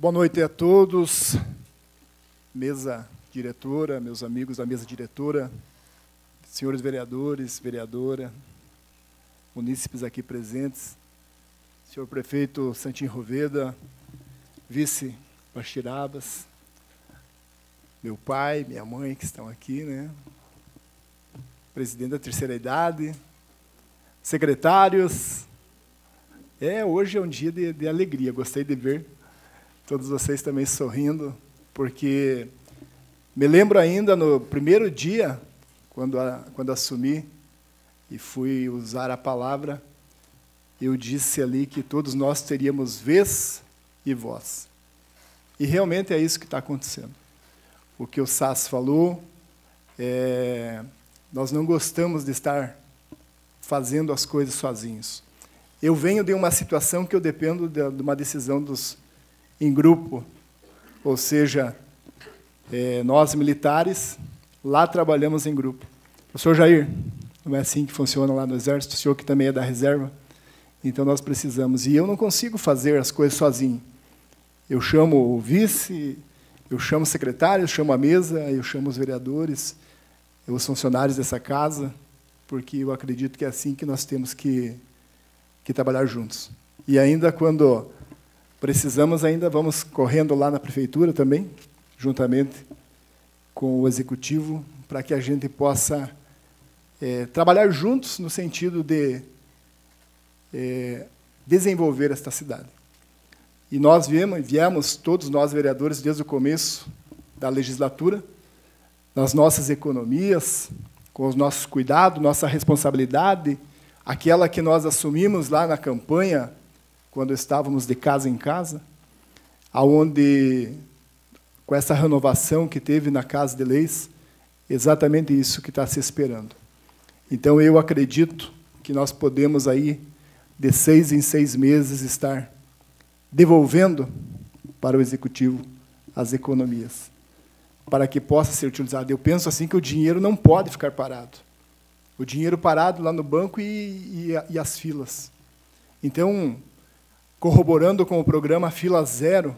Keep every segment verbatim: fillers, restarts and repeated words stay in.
Boa noite a todos, mesa diretora, meus amigos da mesa diretora, senhores vereadores, vereadora, munícipes aqui presentes, senhor prefeito Santinho Roveda, vice Baxirabas, meu pai, minha mãe que estão aqui, né? Presidente da terceira idade, secretários. É, hoje é um dia de, de alegria, gostei de ver todos vocês também sorrindo, porque me lembro ainda no primeiro dia, quando, a, quando assumi e fui usar a palavra, eu disse ali que todos nós teríamos vez e voz. E realmente é isso que está acontecendo. O que o Sass falou, é, nós não gostamos de estar fazendo as coisas sozinhos. Eu venho de uma situação que eu dependo de, de uma decisão dos em grupo, ou seja, é, nós militares, lá trabalhamos em grupo. Professor Jair, não é assim que funciona lá no Exército, o senhor que também é da reserva, então nós precisamos. E eu não consigo fazer as coisas sozinho. Eu chamo o vice, eu chamo o secretário, eu chamo a mesa, eu chamo os vereadores, os funcionários dessa casa, porque eu acredito que é assim que nós temos que, que trabalhar juntos. E ainda quando precisamos, ainda vamos correndo lá na prefeitura também, juntamente com o executivo, para que a gente possa é, trabalhar juntos no sentido de é, desenvolver esta cidade. E nós viemos, viemos, todos nós vereadores, desde o começo da legislatura, nas nossas economias, com os nossos cuidados, nossa responsabilidade, aquela que nós assumimos lá na campanha, quando estávamos de casa em casa, aonde, com essa renovação que teve na Casa de Leis, exatamente isso que está se esperando. Então, eu acredito que nós podemos, aí, de seis em seis meses, estar devolvendo para o Executivo as economias, para que possa ser utilizado. Eu penso assim que o dinheiro não pode ficar parado. O dinheiro parado lá no banco e, e, e as filas. Então, corroborando com o programa Fila Zero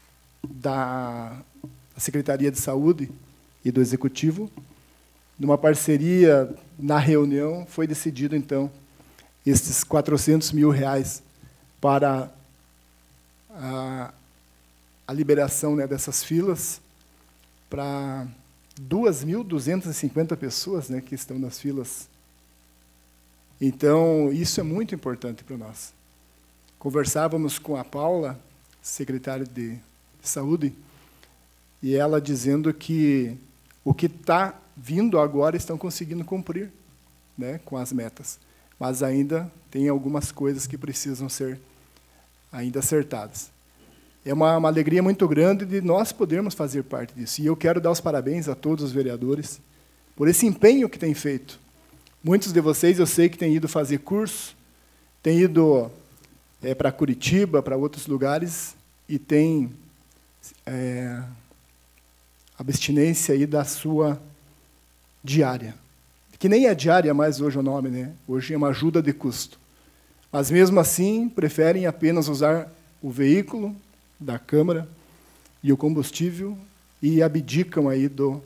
da Secretaria de Saúde e do Executivo, numa parceria, na reunião, foi decidido, então, esses quatrocentos mil reais para a, a liberação, né, dessas filas para duas mil duzentas e cinquenta pessoas, né, que estão nas filas. Então, isso é muito importante para nós. Conversávamos com a Paula, secretária de Saúde, e ela dizendo que o que está vindo agora estão conseguindo cumprir, né, com as metas, mas ainda tem algumas coisas que precisam ser ainda acertadas. É uma, uma alegria muito grande de nós podermos fazer parte disso. E eu quero dar os parabéns a todos os vereadores por esse empenho que têm feito. Muitos de vocês, eu sei que têm ido fazer curso, têm ido é, para Curitiba, para outros lugares, e têm é, abstinência aí da sua diária. Que nem é diária mais hoje o nome, né? Hoje é uma ajuda de custo. Mas, mesmo assim, preferem apenas usar o veículo da Câmara e o combustível e abdicam aí do,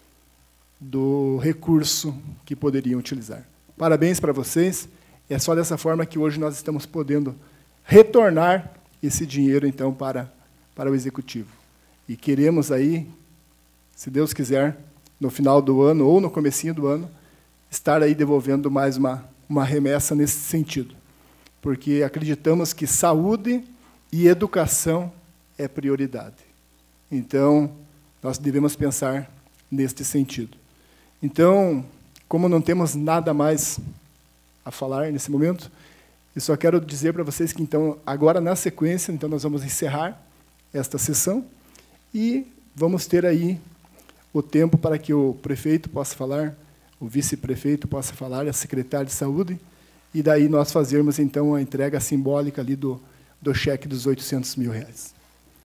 do recurso que poderiam utilizar. Parabéns para vocês. É só dessa forma que hoje nós estamos podendo retornar esse dinheiro, então, para, para o Executivo. E queremos aí, se Deus quiser, no final do ano ou no comecinho do ano, estar aí devolvendo mais uma, uma remessa nesse sentido. Porque acreditamos que saúde e educação é prioridade. Então, nós devemos pensar neste sentido. Então, como não temos nada mais a falar nesse momento, eu só quero dizer para vocês que, então, agora, na sequência, então, nós vamos encerrar esta sessão e vamos ter aí o tempo para que o prefeito possa falar, o vice-prefeito possa falar, a secretária de saúde, e daí nós fazermos, então, a entrega simbólica ali do, do cheque dos oitocentos mil reais.